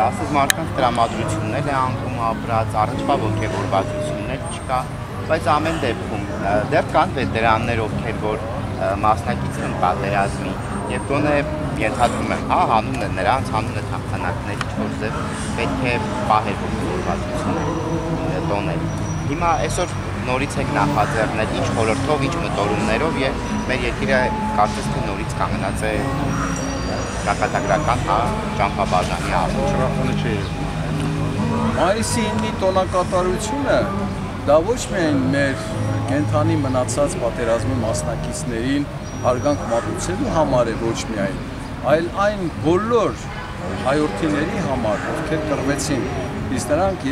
ասես մարդկանց տրամադրություններ է անկում ապրած, առնչվա ոգևորվածություններ չկա, բայց ամեն դեպքում դեռ կան վետերաններ, ովքեր որ մասնակիցն են պատերազմի եւ գոնե ենթադրում եմ, հանուն է նրանց, հանուն է թափանակների չորձև պետք է պահել ոգևորվածությունը տոնել։ Հիմա այսօր նորից եք նախաձեռնել ինչ խորհրդով, ինչ մտորումներով եւ մեր երկիրը կարծես թե նորից կանգնած է ճակատագրական ճամփաբաժանի առջև։ Մայիսի 9-ի տոնակատարությունը դա ոչ միայն մեր կենթանի մնացած պատերազմի մասնակիցներին հարգանք մատուցելու համար է ոչ միայն, այլ այն բոլոր հայրենիների համար, ովքեր կռվեցին, իսկ նրանք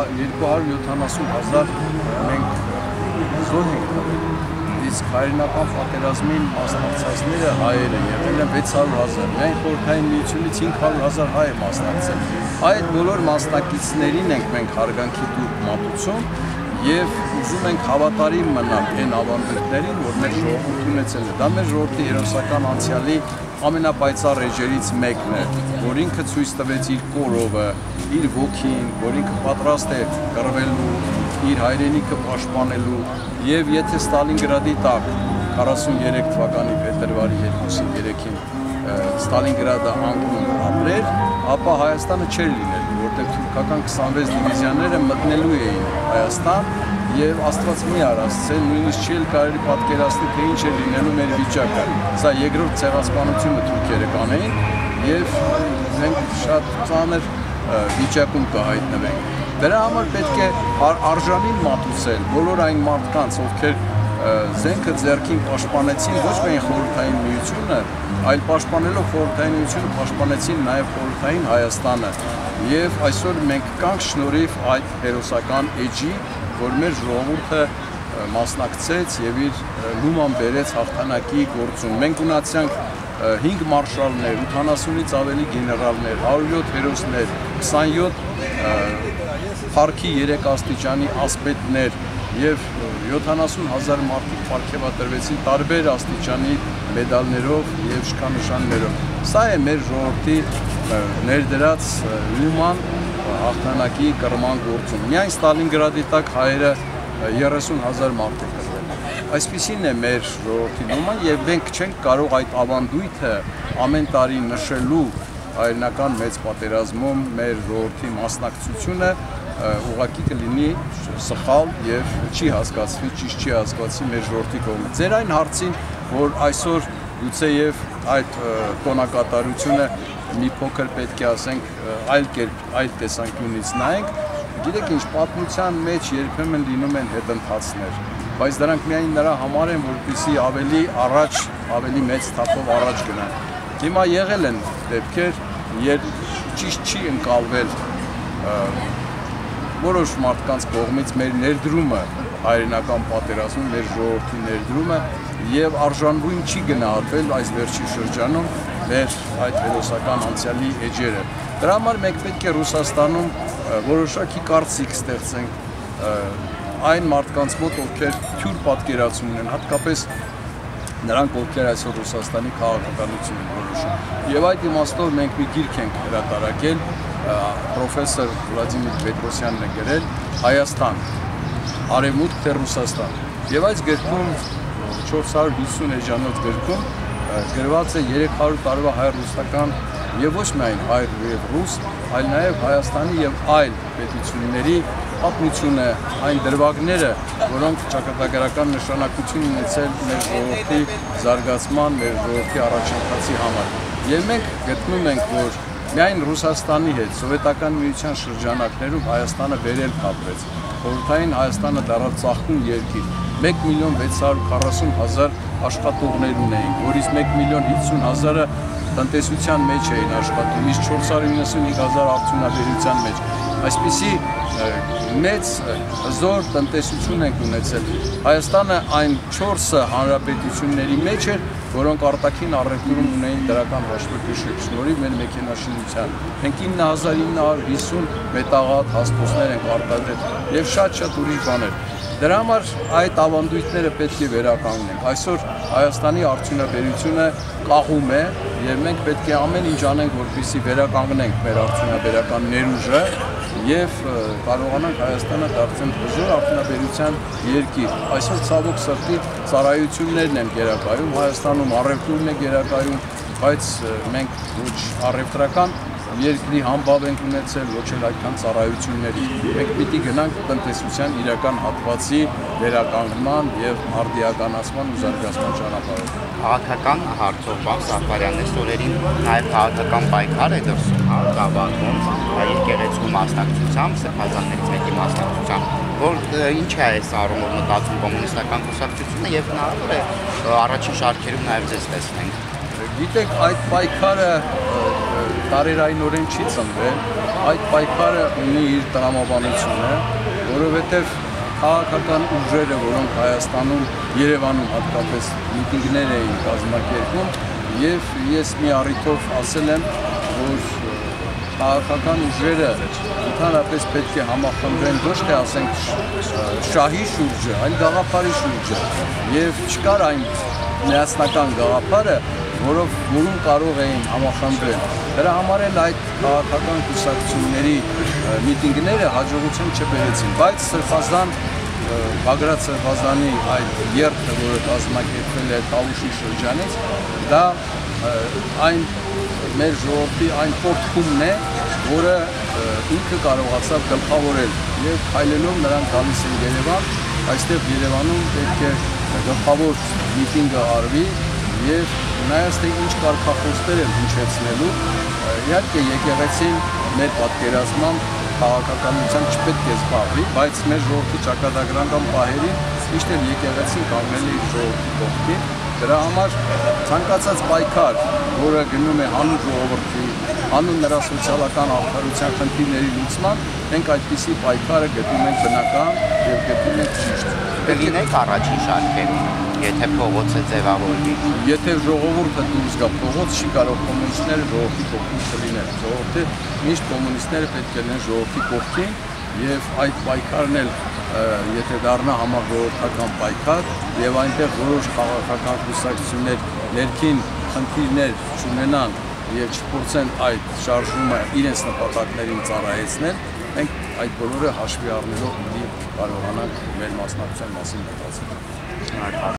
270,000 մենք զոհ ենք տվել, իսկ հայրենական պատերազմին մասնակցածները հայերը եղել են 600,000, միայն խորհրդային միությունից 500,000 հայ է մասնակցել։ Այդ բոլոր մասնակիցներին ենք մենք հարգանքի տուրք մատուցում եւ ուզում ենք հավատարիմ մնալ այն ավանդույթներին, որ մեր ժողովուրդը ունեցել է։ Դա մեր ժողովրդի հերոսական անցյալի ամենապայծառ էջերից մեկն է, որ ինքը ցույց տվեց իր կորովը, իր ոգին, որ ինքը պատրաստ է կռվելու, իր հայրենիքը պաշտպանելու եւ եթե Ստալինգրադի տակ 43 թվականի փետրվարի 2-3-ին Ստալինգրադը անկում ապրեր, ապա Հայաստանը չէր լինելու, որտեղ թուրքական 26 դիվիզիաները մտնելու էին Հայաստան եւ Աստված մի արասցել, նույնիսկ չի կարելի պատկերացնել, թե ինչ է լինելու մեր վիճակը։ Սա երկրորդ ցեղասպանությունը թուրքերը կանեին եւ մենք շատ ծանր վիճակում կհայտնվենք։ Դրա համար պետք է արժանին մատուցել բոլոր այն մարդկանց, ովքեր զենքը ձեռքին պաշտպանեցին ոչ միայն խորհրդային միությունը, այլ պաշտպանելով խորհրդային միությունը պաշտպանեցին նաև խորհրդային Հայաստանը։ Եվ այսօր մենք կանք շնորհիվ այդ հերոսական էջի, որ մեր ժողովուրդը մասնակցեց եւ իր լուման բերեց հաղթանակի գործում։ Մենք ունացանք 5 մարշալներ, 80-ից ավելի գեներալներ, 107 հերոսներ, 27 փառքի 3 աստիճանի ասպետներ եւ 70,000 մարդիկ պարգևատրվեցին տարբեր աստիճանի մեդալներով եւ շքանշաններով։ Սա է մեր ժողովրդի ներդրած լուման հաղթանակի կռման գործում։ Միայն Ստալինգրադի տակ հայերը 30,000 մարդ է կռվել։ Այսպիսին է մեր ժողովրդի լուման եւ մենք չենք կարող այդ ավանդույթը ամեն տարի նշելու հայրենական մեծ պատերազմում մեր ժողովրդի մասնակցությունը ուղղակի կլինի սխալ եւ չի հասկացվի, ճիշտ չի հասկացվի մեր ժողովրդի կողմից։ Ձեր այն հարցին, որ այսօր գուցեև այդ տոնակատարությունը մի փոքր պետք է ասենք այլ կերպ, այլ տեսանկյունից նայենք, գիտեք ինչ, պատմության մեջ երբեմն լինում են հետընթացներ, բայց դրանք միայն նրա համար են, որպեսզի ավելի առաջ, ավելի մեծ թափով առաջ գնան։ Հիմա եղել են դեպքեր, երբ ճիշտ չի ընկալվել որոշ մարդկանց կողմից մեր ներդրումը հայրենական պատերազմում, մեր ժողովրդի ներդրումը եւ արժանվույն չի գնահատվել այս վերջի շրջանում մեր այդ հերոսական անցյալի էջերը։ Դրա համար մենք պետք է Ռուսաստանում որոշակի կարծիք ստեղծենք այն մարդկանց մոտ, ովքեր թյուր պատկերացում ունեն, հատկապես նրանք, ովքեր այսօր Ռուսաստանի քաղաքականություն են որոշում։ Եվ այդ իմաստով մենք մի գիրք ենք հրատարակել, պրոֆեսոր Վլադիմիր Պետրոսյանն է գրել Հայաստան, Արևմուտք թե Ռուսաստան։ Եվ այս գրքում 450 էջանոց գրքում գրված է 300 տարվա հայ-ռուսական եւ ոչ միայն հայ եւ ռուս, այլ նաեւ Հայաստանի եւ այլ պետությունների պատմությունը, այն դրվագները, որոնք ճակատագրական նշանակություն ունեցել մեր ժողովրդի զարգացման, մեր ժողովրդի առաջընթացի համար։ Եվ մենք գտնում ենք, որ միայն Ռուսաստանի հետ սովետական միության շրջանակներում Հայաստանը վերել կապրեց։ Խորհրդային Հայաստանը դառավ ծաղկուն երկիր։ 1,640,000 աշխատողներ ունեին, որից 1,50,000-ը տնտեսության մեջ էին աշխատում, իսկ 495,000 արդյունաբերության մեջ։ Այսպիսի մեծ հզոր տնտեսություն ենք ունեցել։ Հայաստանը այն 4 հանրապետությունների մեջ էր, որոնք արտաքին առևտուրում ունեին դրական հաշվեկշիռ շնորհիվ մեր մեքենաշինության։ Մենք 9,950 մետաղատ հաստոցներ ենք արտադրել եւ շատ ուրիշ բաներ։ Դրա համար այդ ավանդույթները պետք է վերականգնենք։ Այսօր Հայաստանի արդյունաբերությունը կախում է եւ մենք պետք է ամեն ինչ անենք, որպեսզի վերականգնենք մեր արդյունաբերական ներուժը եւ կարողանանք Հայաստանը դարձնել հզոր արդյունաբերության երկիր։ Այսօր ցավոք սրտի ծառայություններն են գերակայում, Հայաստանում առևտուրն է գերակայում, բայց մենք ոչ առևտրական երկրի համբավ ենք ունեցել, ոչ էլ այդքան ծառայությունների։ Մենք պիտի գնանք տնտեսության իրական հատվածի վերականգնման եւ արդիականացման ու զարգացման ճանապարհով։ Քաղաքական հարցով բան Սաֆարյանն այս օրերին նաև քաղաքական պայքար է դրսում, գավաթում, եկեղեցու մասնակցությամբ, սրբազաններից մեկի մասնակցությամբ, որ ինչ է այս առումով մտածում կոմունիստական կուսակցությունը եւ հնարավոր է առաջին շարքերում նաև ձեզ տեսնենք։ Գիտեք, այդ պայքարը տարերայնորեն չի ծնվել, այդ պայքարը ունի իր տրամաբանությունը, որովհետև քաղաքական ուժերը, որոնք Հայաստանում, Երևանում հատկապես միտինգներ էին կազմակերպում, եւ ես մի առիթով ասել եմ, որ քաղաքական ուժերը ընդհանրապես պետք է համախմբվեն ոչ թե ասենք շահի շուրջը, այլ գաղափարի շուրջը, եւ չկար այն միասնական գաղափարը, որում կարող էին համախմբվել։ Դրա համար էլ այդ քաղաքական կուսակցությունների միտինգները հաջողություն չբերեցին, բայց Սրբազան Բագրատ Սրբազանի այդ երթը, որը կազմակերպվել է Տավուշի շրջանից, դա այն մեր ժողովրդի այն պորտքումն է, որը ինքը կարողացավ գլխավորել եւ քայլելով նրանք գալիս են Երևան, այստեղ Երևանում պետք է գլխավոր միտինգը արվի եւ նայած թե ինչ կարգախոսներ են հնչեցնելու, իհարկե եկեղեցին մեր պատկերացմամբ քաղաքականության չպետք է զբաղվի, բայց մեր ժողովրդի ճակատագրական պահերին միշտ էլ եկեղեցին կանգնել է իր ժողովրդի կողքին։ Դրա համար ցանկացած պայքար, որը գնում է հանուն ժողովրդի, հանուն նրա սոցիալական արդարության խնդիրների լուծման, մենք այդպիսի պայքարը գտնում ենք բնական եւ գտնում ենք ճիշտ։ Կլինեք առաջին շարքերում, եթե փողոցը ձևավորվի։ Եթե ժողովուրդը դուրս գա փողոց, չի կարող կոմունիստները ժողովրդի կողքին չլինել։ Ժողովուրդը միշտ կոմունիստները պետք է լինեն ժողովրդի կողքին եւ այդ պայքարն էլ եթե դառնա համաժողովրդական պայքար եւ այնտեղ որոշ քաղաքական կուսակցություններ ներքին խնդիրներ չունենան եւ չփորձեն այդ շարժումը իրենց նպատակներին ծառայեցնել, մենք այդ բոլորը հաշվի առնելով կարողանանք մեր մասնակցության մասին մտածել։